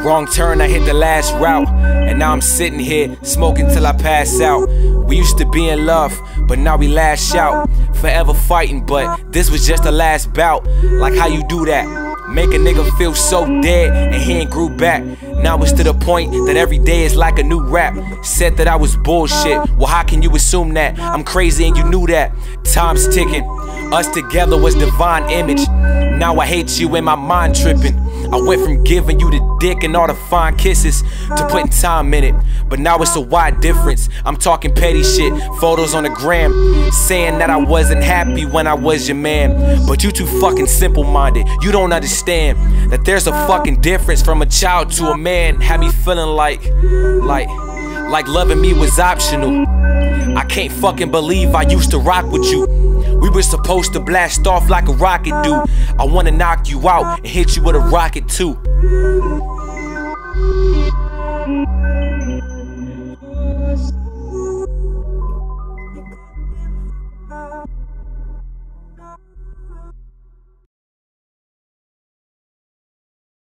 Wrong turn, I hit the last route, and now I'm sitting here smoking till I pass out. We used to be in love, but now we lash out. Forever fighting, but this was just the last bout. Like how you do that, make a nigga feel so dead and he ain't grew back. Now it's to the point that every day is like a new rap. Said that I was bullshit, well how can you assume that? I'm crazy and you knew that. Time's ticking, us together was divine image. Now I hate you and my mind tripping. I went from giving you the dick and all the fine kisses to putting time in it, but now it's a wide difference. I'm talking petty shit, photos on the gram, saying that I wasn't happy when I was your man. But you too fucking simple-minded, you don't understand that there's a fucking difference from a child to a man. Had me feeling like loving me was optional. I can't fucking believe I used to rock with you. We were supposed to blast off like a rocket do. I wanna knock you out and hit you with a rocket too.